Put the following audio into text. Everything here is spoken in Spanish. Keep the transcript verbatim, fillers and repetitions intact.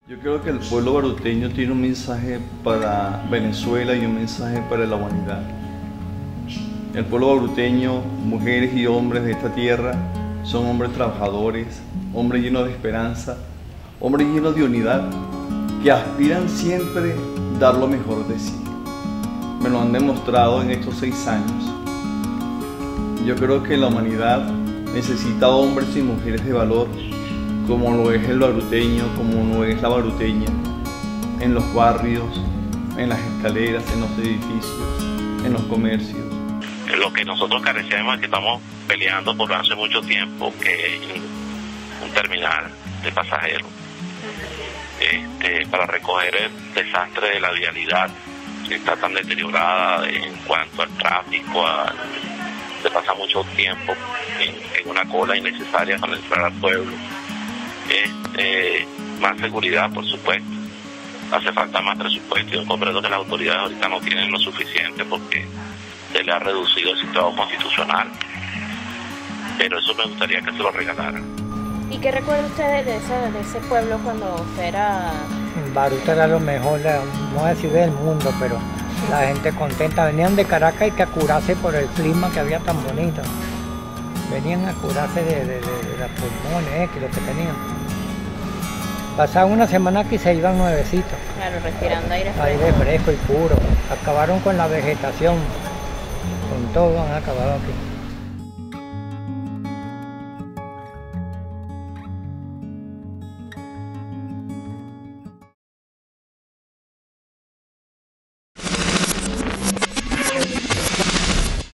Yo creo que el pueblo baruteño tiene un mensaje para Venezuela y un mensaje para la humanidad. El pueblo baruteño, mujeres y hombres de esta tierra, son hombres trabajadores, hombres llenos de esperanza, hombres llenos de unidad, que aspiran siempre a dar lo mejor de sí. Me lo han demostrado en estos seis años. Yo creo que la humanidad necesita hombres y mujeres de valor, como lo es el baruteño, como lo es la baruteña, en los barrios, en las escaleras, en los edificios, en los comercios. Lo que nosotros carecemos es que estamos peleando por hace mucho tiempo, que es un terminal de pasajeros, este, para recoger el desastre de la vialidad, que está tan deteriorada en cuanto al tráfico, a, se pasa mucho tiempo en, en una cola innecesaria para entrar al pueblo. Este, más seguridad, por supuesto. Hace falta más presupuesto. Yo comprendo que las autoridades ahorita no tienen lo suficiente porque se le ha reducido el sistema constitucional, pero eso me gustaría que se lo regalaran. ¿Y qué recuerda usted de ese, de ese pueblo cuando usted era...? Baruta era lo mejor, no decir del mundo, pero la gente contenta. Venían de Caracas y que a curarse por el clima que había tan bonito. Venían a curarse de, de, de, de los pulmones, eh, que lo que tenían. Pasaban una semana que se iban nuevecitos. Claro, respirando aire fresco. Aire fresco y puro. Acabaron con la vegetación. Con todo han acabado aquí.